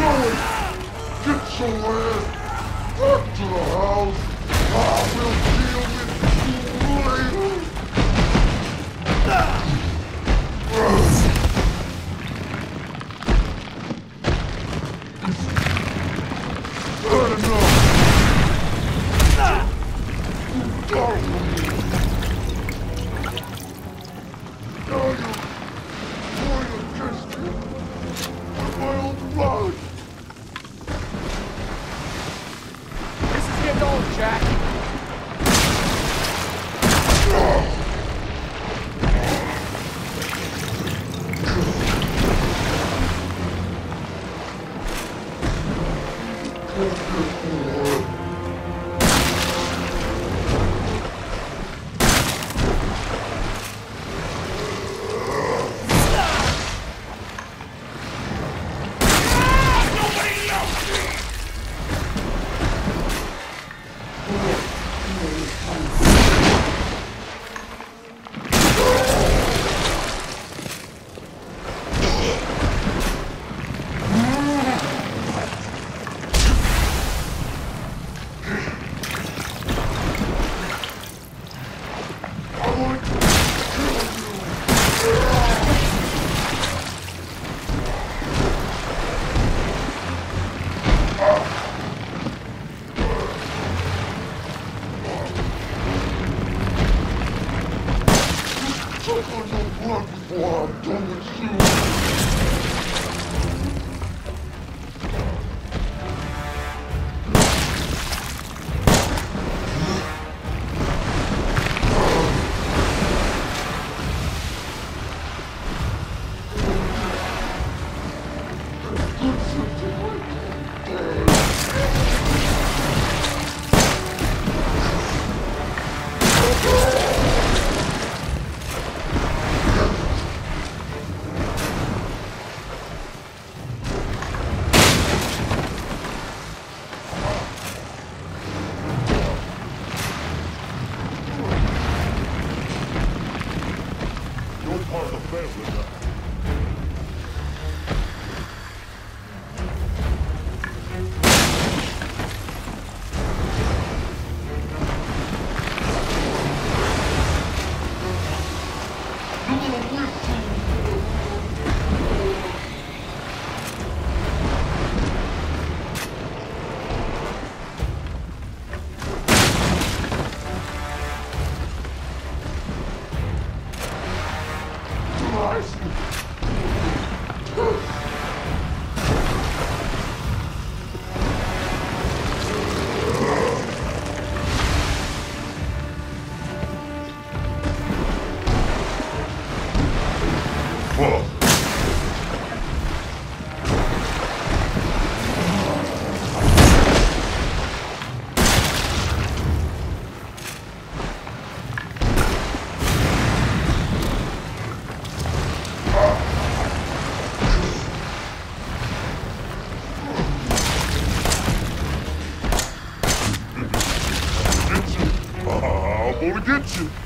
Get your ass back to the house. I will deal with you later. Good enough. You got me. Now you're going against me with my own blood. This is getting old, Jack. Before I'm done with you. You're part of the family now. I'm gonna get you.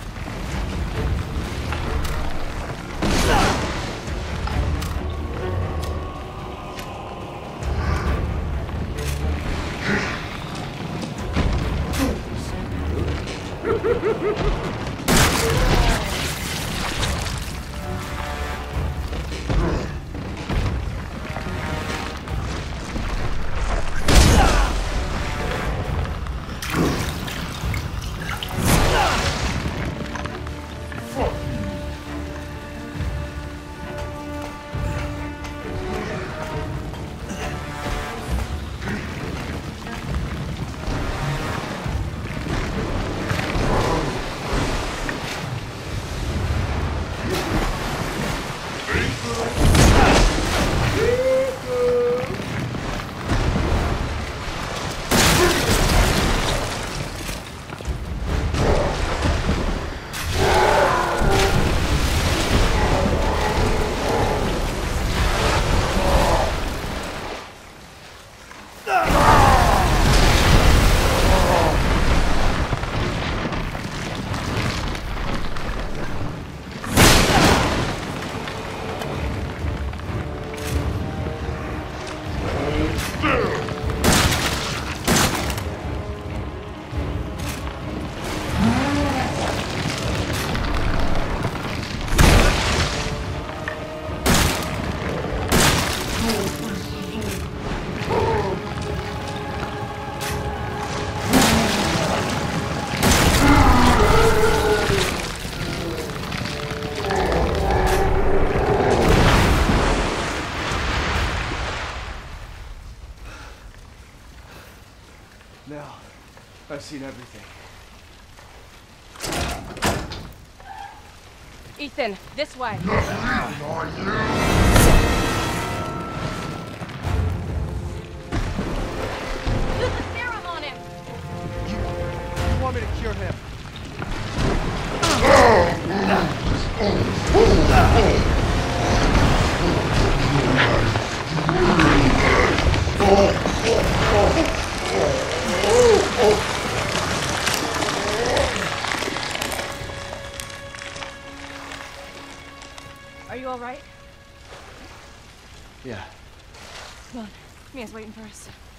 I've seen everything. Ethan, this way. Not leaving, are you? Use the serum on him. You want me to cure him? Are you all right? Yeah. Come on. Mia's waiting for us.